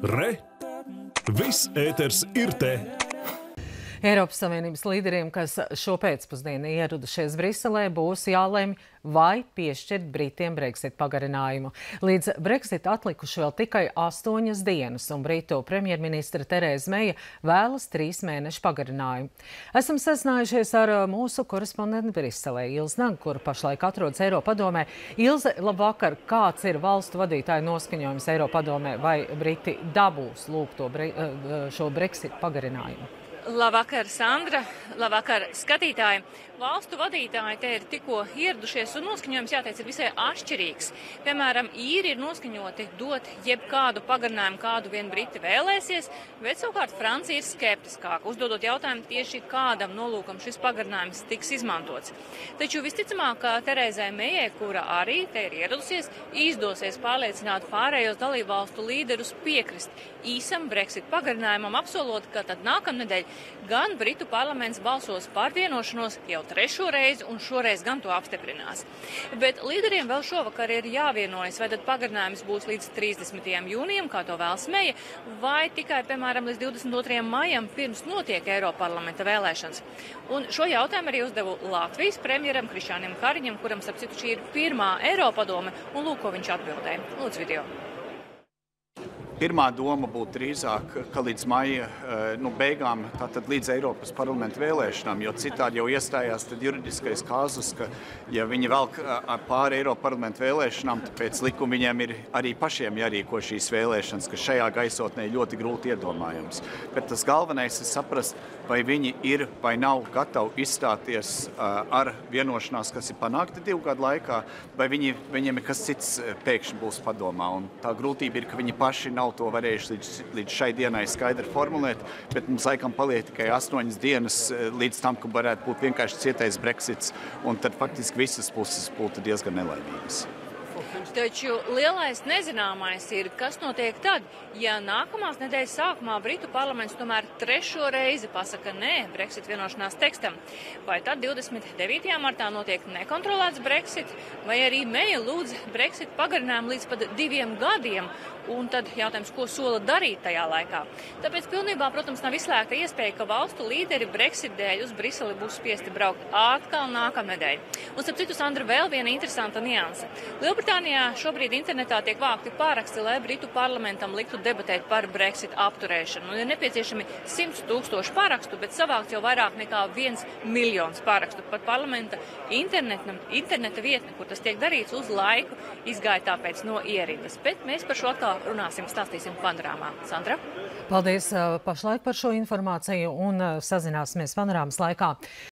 Re! Viss ēters ir te! Eiropas Savienības līderiem, kas šo pēcpusdienu ieradušies Briselē, būs jālemj, vai piešķirt Britiem Brexit pagarinājumu. Līdz Brexit atlikuši vēl tikai 8 dienas, un Britu premjerministra Tereza Meija vēlas 3 mēnešu pagarinājumu. Esam sazinājušies ar mūsu korespondentu Briselē, Ilzi Nagu, kura pašlaik atrodas Eiropadomē. Ilze, labvakar! Kāds ir valstu vadītāju noskaņojums Eiropadomē, vai Briti dabūs šo Brexit pagarinājumu? Labvakar, Sandra! Labvakar, skatītāji! Valstu vadītāji te ir tikko ieradušies, un noskaņojums, jāteic, ir visai atšķirīgs. Piemēram, īri ir noskaņoti dot jebkādu pagarinājumu, kādu vien Briti vēlēsies, bet savukārt Francija ir skeptiskāka, uzdodot jautājumu tieši kādam nolūkam šis pagarinājums tiks izmantots. Taču visticamāk, ka Terezai Mejai, kura arī te ir ieradusies, izdosies pārliecināt pārējos dalībvalstu līderus piekrist īsam Brexit pagarinājumam, apsolot, ka tad nākamnedēļ gan Britu parlaments balsos par vienošanos jau 3. reizi, un šoreiz gan to apstiprinās. Bet līderiem vēl šovakar ir jāvienojas, vai tad pagarinājums būs līdz 30. jūnijam, kā to vēlas Meja, vai tikai, piemēram, līdz 22. maijam, pirms notiek Eiroparlamenta vēlēšanas. Un šo jautājumu arī uzdevu Latvijas premjeram Krišjānam Kariņam, kuram, starp citu, šī ir pirmā Eiropadome, un lūk, ko viņš atbildēja. Lūdzu, video. Pirmā doma būtu drīzāk, ka līdz maija beigām, tātad līdz Eiropas parlamenta vēlēšanām, jo citādi jau iestājās tad juridiskais kāzus, ka ja viņi velk pāri Eiropas parlamenta vēlēšanām, tad pēc likuma viņiem ir arī pašiem jārīko šīs vēlēšanas, kas šajā gaisotnē ļoti grūti iedomājams. Bet tas galvenais ir saprast, vai viņi ir vai nav gatavi izstāties ar vienošanās, kas ir panākta 2 gadu laikā, vai viņiem ir kas cits pēkšņi būs padomā. Un tā grūtība ir, ka viņi paši nav to varējuši līdz šai dienai skaidri formulēt, bet mums laikam paliek tikai 8 dienas līdz tam, ka varētu būt vienkārši cietais Brexits, un tad faktiski visas puses būtu diezgan nelaimīgas. Taču lielais nezināmais ir, kas notiek tad, ja nākamās nedēļas sākumā Britu parlaments tomēr 3. reizi pasaka nē Brexit vienošanās tekstam. Vai tad 29. martā notiek nekontrolēts Brexit, vai arī Meja lūdz Brexit pagarinājumu līdz pat 2 gadiem, un tad jautājums, ko sola darīt tajā laikā. Tāpēc pilnībā, protams, nav izslēgta iespēja, ka valstu līderi Brexit dēļ uz Briseli būs spiesti braukt atkal nākamnedēļ. Un, starp citu, Sandra, vēl viena interesanta nianse. Lielbritānijā šobrīd internetā tiek vākti pāraksti, lai Britu parlamentam liktu debatēt par Brexit apturēšanu. Un ir nepieciešami 100 000 pārakstu, bet savākt jau vairāk nekā 1 miljons pārakstu. Pat parlamenta interneta vietne, kur tas tiek darīts uz laiku, izgāja tāpēc no ierindas. Bet mēs par šo atkal runāsim, stāstīsim panorāmā. Sandra? Paldies pašlaik par šo informāciju un sazināsimies panorāmas laikā.